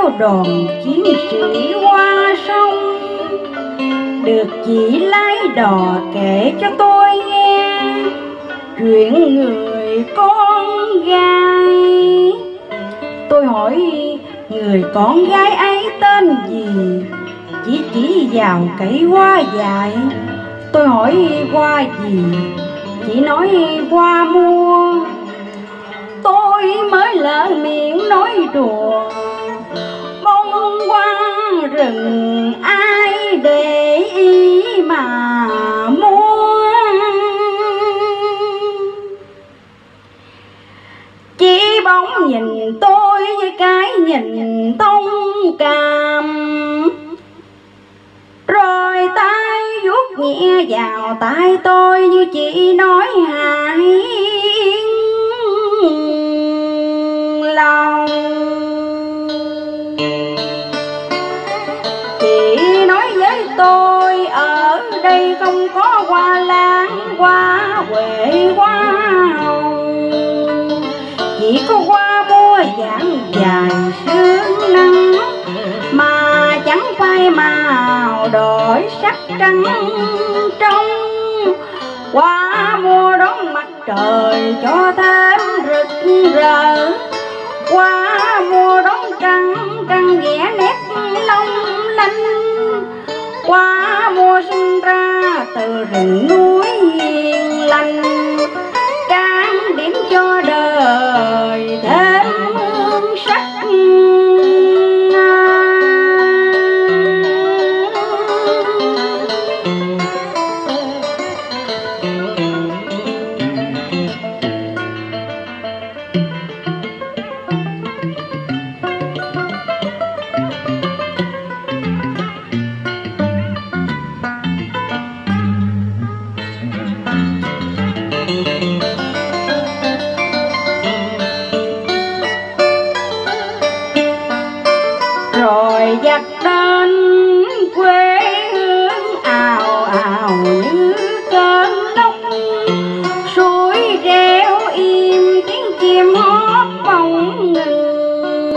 theo đoàn chiến sĩ qua sông, được chị lái đò kể cho tôi nghe chuyện người con gái. Tôi hỏi người con gái ấy tên gì, chị chỉ vào cây hoa dại. Tôi hỏi hoa gì, chị nói hoa mua. Tôi mới lỡ miệng nói đùa, bông hoa rừng ai để ý mà mua. Chị bỗng nhìn tôi với cái nhìn thông cảm, rồi tay vuốt nhẹ vào tay tôi như chị nói hài lòng. Chị nói với tôi ở đây không có hoa lan, hoa huệ, hoa hồng, chỉ có hoa mua dạng dài sương nắng, mà chẳng phai màu đổi sắc trắng trong. Hoa mua đón mặt trời cho thêm rực rỡ, hoa mua đón trăng, trăng vẽ nét long lanh. Hoa mua sinh ra từ rừng núi hiền lành, trang điểm cho đời thêm hương sắc. Rồi dắt đến quê hương ào ào như cơn lốc, suối reo im tiếng chim hót bỗng ngừng.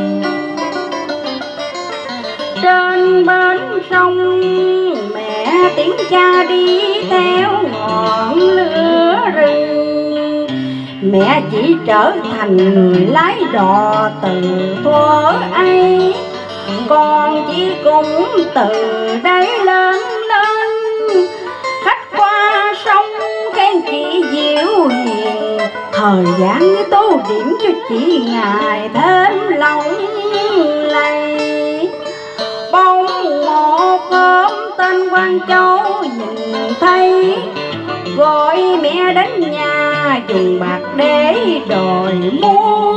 Trên bến sông mẹ tiếng cha đi theo ngọn lửa rừng, mẹ chỉ trở thành người lái đò từ thuở ấy. Con chỉ cũng từ đây lớn lên, khách qua sông khen chị dịu hiền, thời gian như tô điểm cho chị ngày thêm lòng lay. Bỗng một hôm tên Quang Châu nhìn thấy, gọi mẹ đến nhà dùng bạc để đòi mua.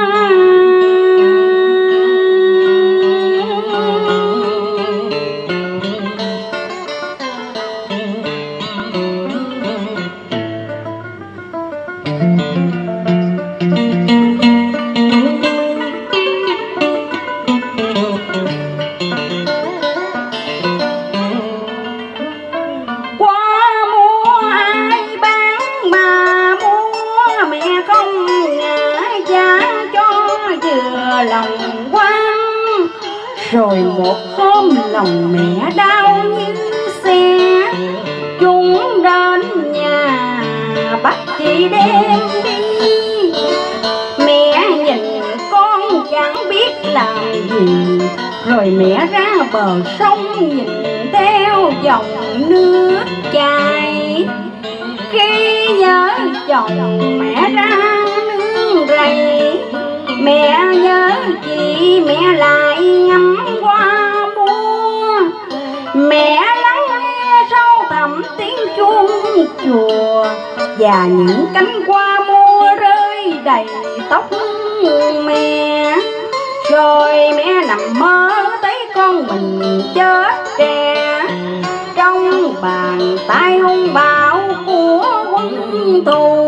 Lòng quang rồi một hôm lòng mẹ đau như xe, chúng đến nhà bắt chị đem đi. Mẹ nhìn con chẳng biết làm gì, rồi mẹ ra bờ sông nhìn theo dòng nước chảy. Khi nhớ chồng mẹ ra nương rầy, mẹ nhớ chị mẹ lại ngắm hoa mua. Mẹ lắng nghe sâu thẳm tiếng chuông chùa, và những cánh hoa mua rơi đầy tóc mẹ. Rồi mẹ nằm mơ thấy con mình chết trẻ, trong bàn tay hung bạo của quân thù.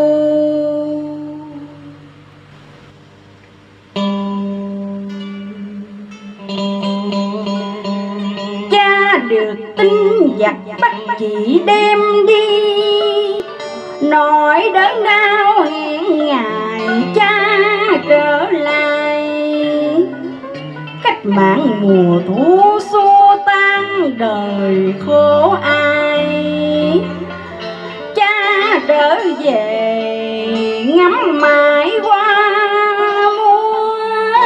Cha được tin giặc bắt chị đem đi, nỗi đớn đau hẹn ngày cha trở lại. Cách mạng mùa thu xua tan đời khổ ai. Cha trở về ngắm mãi qua mua,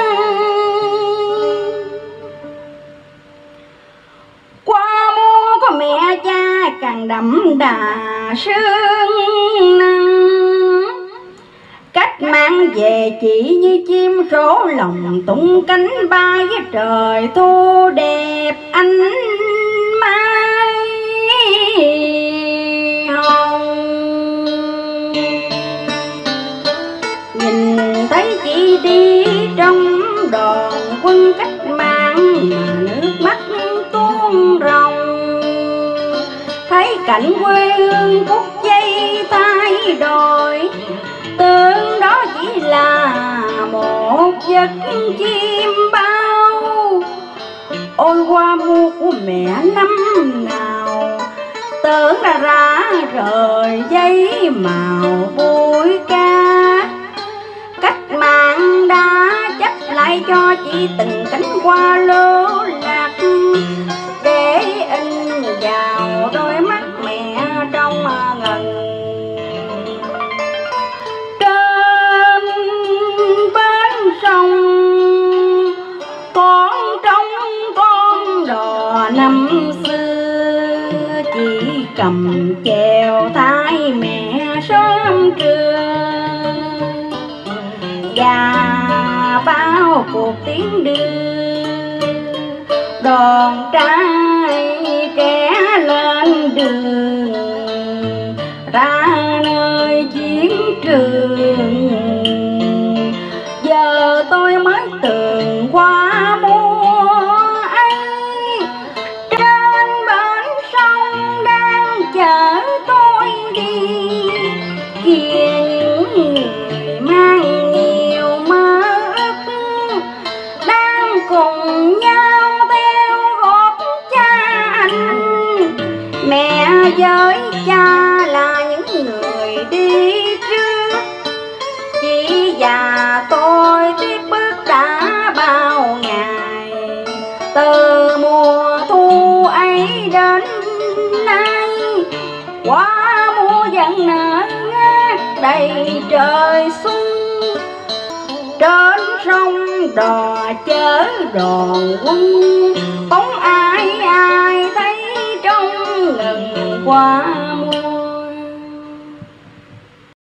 qua mua có mẹ cha càng đậm đà sương nắng. Cách mang về chỉ như chim sổ lòng tung cánh bay với trời thu đẹp ánh mai hồng. Nhìn thấy chị đi trong đoàn quân cách mạng mà nước mắt tuôn ròng. Thấy cảnh quê hương phút giây thay đổi, tưởng đó chỉ là một giấc chim bao. Ôi hoa mua của mẹ năm nào, tưởng là ra rời giấy màu bụi ca. Cách mạng đã chấp lại cho chị từng cánh hoa lố lạc, để in vào đôi mắt mẹ trong ngần. Trên bến sông con trống con đò năm xưa, chỉ cầm chèo thay mẹ sớm trưa. Và bao cuộc tiếng đưa, đoàn trai trẻ lên đường, ra nơi chiến trường. Giờ tôi mới tưởng qua mua ấy, trên bến sông đang chờ tôi đi. Kia những người mang nhiều mơ ước, đang cùng nhau theo gót cha anh. Mẹ với cha là những người đi trước, chị và tôi tiếp bước đã bao ngày. Từ mùa thu ấy đến nay, hoa mua vẫn nở ngát đầy trời xuân. Trên sông đò chở đoàn quân, bóng ai ai thấy trong ngần qua.